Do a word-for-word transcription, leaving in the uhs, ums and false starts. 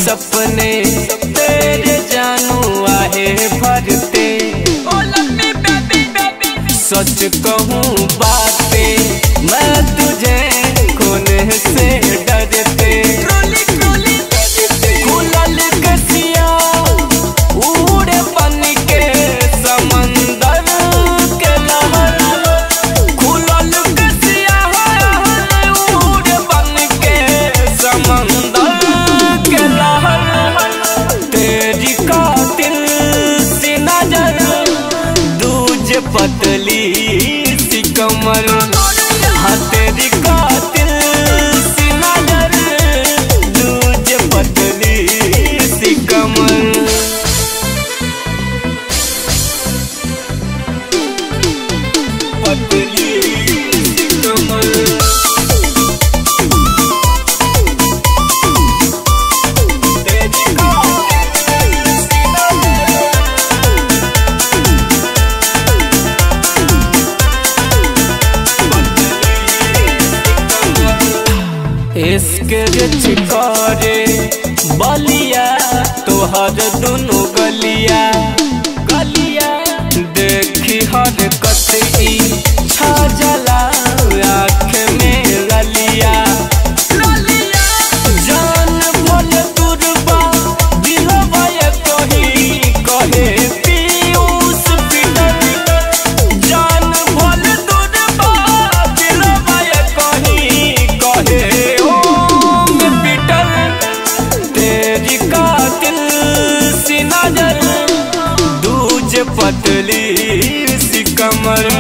सपने तेरे जानू आहे भरते। सच कहूँ बातें मैं तुझे खोने से डरते। खुलल कसिया उड़े बन के समंदर के लहर। खुलल कसिया उड़े बन के समंदर के लहर। तेरी कातिल सी नजर दूज पतली सी कमर। हाँ तेरी कातिल सी नजर दूज पतली सी कमर। पतली सी कमर। इश्क चिकारे बलिया तोहर दुनु गलिया गलिया। देखी हर कतई छा जला आँख में ललिया। जान भोल दुर्बा दिलवा कही कहे पीयूष पीटर। जान भोल दुर्बा दिलवा कही कहे पतली सी कमर।